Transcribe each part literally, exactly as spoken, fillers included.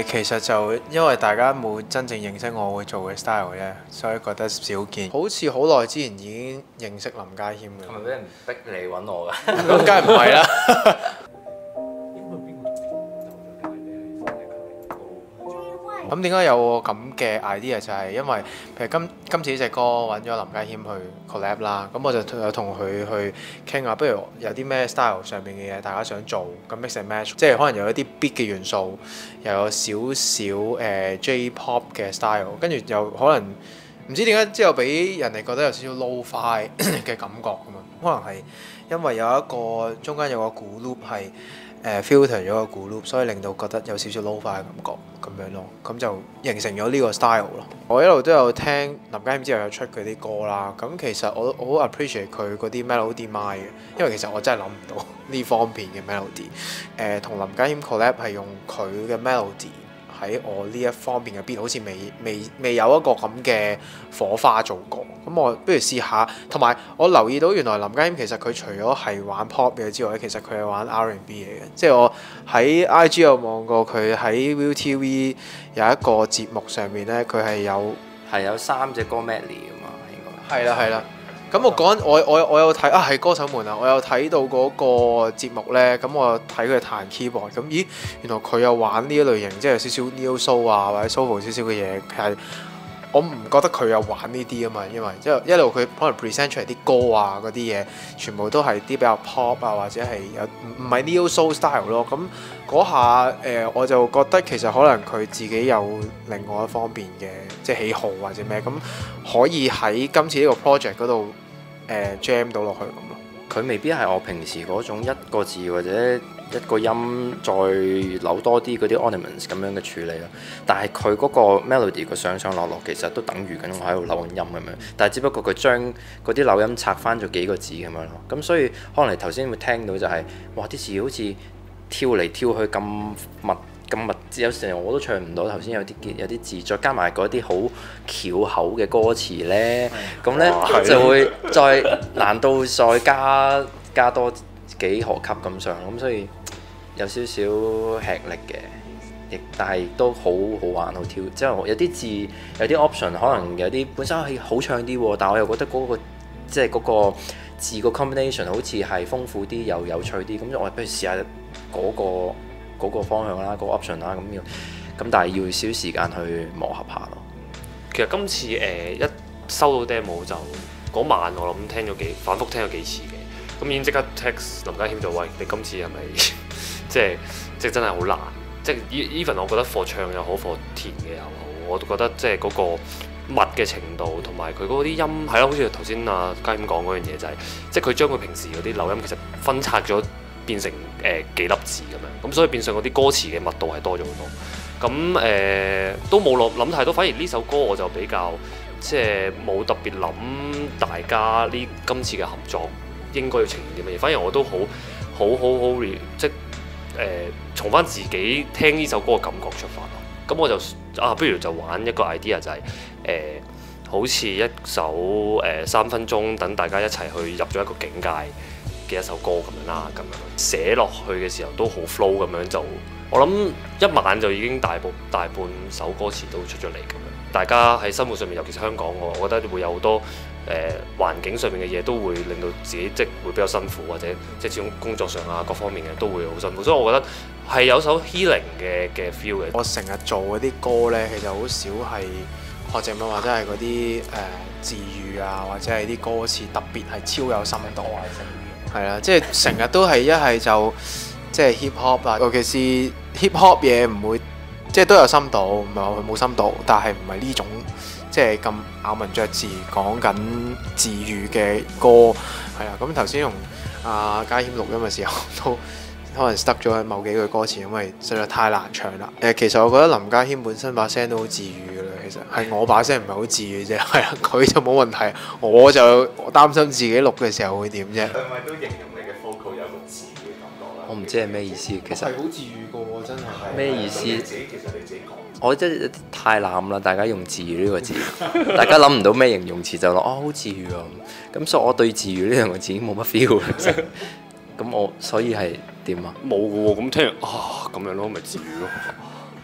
誒，其實就因為大家冇真正認識我會做嘅 style 啫，所以覺得少見。好似好耐之前已經認識林家謙嘅。 係咪俾人逼你揾我㗎？ 咁梗係唔係啦。咁點解有個咁嘅 idea 就係因為譬如今今次呢隻歌揾咗林家謙去 collab 啦，咁我就有同佢去傾下，不如有啲咩 style 上面嘅嘢大家想做，咁 mix and match，即係可能有一啲 beat 嘅元素，又有少少誒 J-pop 嘅 style，跟住又可能唔知點解之後俾人哋覺得有少少 low-fi 嘅感覺咁樣，可能係因為有一個中間有個鼓 loop 係。誒 filter 咗個鼓 loop，所以令到覺得有少少 low 化嘅感覺咁樣咯，咁就形成咗呢個 style 咯。我一路都有聽林家謙之後有出佢啲歌啦，咁其實我我好 appreciate 佢嗰啲 melody line 嘅，因為其實我真係諗唔到呢方面嘅 melody。誒、呃、同林家謙 collab 係用佢嘅 melody。喺我呢一方面嘅 beat 好似未未未有一個咁嘅火花做過，咁我不如試下。同埋我留意到原來林家謙其實佢除咗係玩 pop 嘅之外，其實佢係玩 R and B 嘅。即係我喺 I G 有望過佢喺 ViuTV 有一個節目上面咧，佢係有係有三隻歌 medley 㗎嘛，應該係啦係啦。咁我講我我我有睇啊，係歌手們啊，我有睇到嗰個節目咧，咁我睇佢彈 keyboard，咁咦原來佢有玩呢一類型，即係有少少 neo soul 啊或者 soul 少少嘅嘢，係我唔覺得佢有玩呢啲啊嘛，因為即係一路佢可能 present 出嚟啲歌啊嗰啲嘢，全部都係啲比較 pop 啊或者係有唔唔係 neo soul style 咯，咁嗰下誒、呃、我就覺得其實可能佢自己有另外一方面嘅即係喜好或者咩，咁可以喺今次呢個 project 嗰度。誒 jam 到落去咁咯， 佢未必係我平時嗰種一個字或者一個音再扭多啲嗰啲 ornaments 咁樣嘅處理咯。但係佢嗰個 melody 個上上落落其實都等於緊我喺度扭緊音咁樣。但係只不過佢將嗰啲扭音拆翻咗幾個字咁樣咯。咁所以可能你頭先會聽到就係、是、哇啲字好似跳嚟跳去咁密。咁密，有時我都唱唔到。頭先有啲有啲字，再加埋嗰啲好翹口嘅歌詞呢，咁呢就會再難度再加加多幾何級咁上，咁所以有少少吃力嘅，亦但係都好好玩好挑。即係有啲字有啲 option， 可能有啲本身係好唱啲喎，但係我又覺得嗰、嗰個即係嗰個字個 combination 好似係豐富啲又有趣啲，咁我不如試下嗰個。嗰個方向啦，嗰、嗰個 option 啦，咁要咁，但係要少少時間去磨合下咯。 其實今次誒、呃、一收到 demo 就嗰晚我諗聽咗幾反覆聽咗幾次嘅，咁已經即刻 text 林家謙就喂，你今次係咪即係即係真係好難？即係 even 我覺得課唱又好，課填嘅又好，我都覺得即係嗰個密嘅程度同埋佢嗰啲音係咯，好似頭先阿家謙講嗰樣嘢就係、是，即係佢將佢平時嗰啲扭音其實分拆咗。變成誒、呃、幾粒字咁樣，咁所以變相嗰啲歌詞嘅密度係多咗好多。咁誒、呃、都冇諗諗太多，反而呢首歌我就比較即係冇特別諗大家呢今次嘅合作應該要呈現啲乜嘢。反而我都好好好好即係誒、呃、從翻自己聽呢首歌嘅感覺出發咯。咁我就啊，不如就玩一個 idea 就係、是、誒、呃、好似一首誒、呃、三分鐘，等大家一齊去入咗一個境界。嘅一首歌咁樣啦，咁樣寫落去嘅時候都好 flow 咁樣就，我諗一晚就已經大部大半首歌詞都出咗嚟咁樣。大家喺生活上面，尤其是香港，我我覺得會有好多誒、呃、環境上面嘅嘢都會令到自己即係會比較辛苦，或者即係始終工作上啊各方面嘅都會好辛苦。所以我覺得係有首 healing 嘅嘅 feel 嘅。 我成日做嗰啲歌呢，其實好少係學靜啊，或者係嗰啲誒字語啊，或者係啲歌詞特別係超有深度。係啦，即係成日都係一係就即係 hip hop 啊，尤其是 hip hop 嘢唔會即係都有深度，唔係話佢冇深度，但係唔係呢種即係咁咬文嚼字講緊字語嘅歌係啦。咁頭先同阿家謙錄音嘅時候都可能 stuck 咗喺某幾句歌詞，因為實在太難唱啦。誒，其實我覺得林家謙本身把聲都好治癒㗎啦，其實係我把聲唔係好治癒啫，係啊，佢就冇問題，我就擔心自己錄嘅時候會點啫。 係咪都形容你嘅 vocal 有個治癒嘅感覺啦？ 我唔知係咩意思，其實係好治癒㗎喎，真係。 咩意思？ 你自己其實你自己講。 我真係太濫啦！大家用治癒呢個字，大家諗唔到咩形容詞就話哦好治癒啊咁，所以我對治癒呢兩個字已經冇乜 feel 啦。咁我所以係點啊？ 冇嘅喎，咁聽啊咁樣咯，咪治癒咯。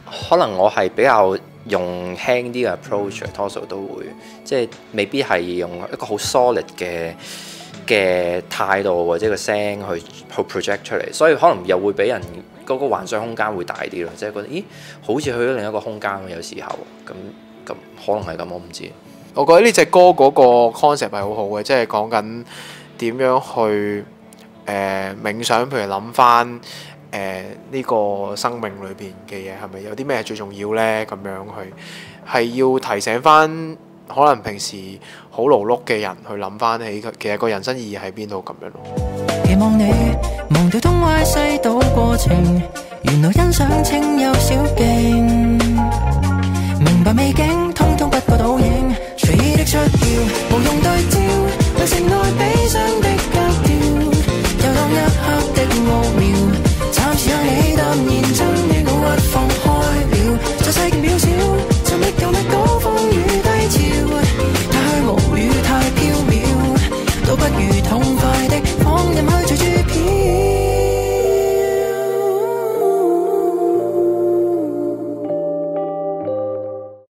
可能我係比較用輕啲嘅 approach，多數都會即係未必係用一個好 solid 嘅嘅態度或者個聲去去 project 出嚟，所以可能又會俾人嗰個幻想空間會大啲咯，即係覺得咦好似去咗另一個空間喎，有時候咁咁可能係咁，我唔知。 我覺得呢隻歌嗰個 concept 係好好嘅，即係講緊點樣去誒、呃、冥想，譬如諗翻誒呢個生命裏邊嘅嘢係咪有啲咩最重要呢？咁樣去係要提醒翻可能平時好勞碌嘅人去諗翻起其實個人生意義喺邊度咁樣咯。 期望你忘掉東歪西倒過程，原來欣賞清幽小徑，明白美景通通不過倒影，隨意的出竅無用對焦，為城內悲傷的格調，遊蕩一刻的奧妙，暫時讓你淡然將你腦核放開了，在世間渺小尋覓舊日高峰與低潮，太虛無語太飄渺，倒不如痛快的放任去隨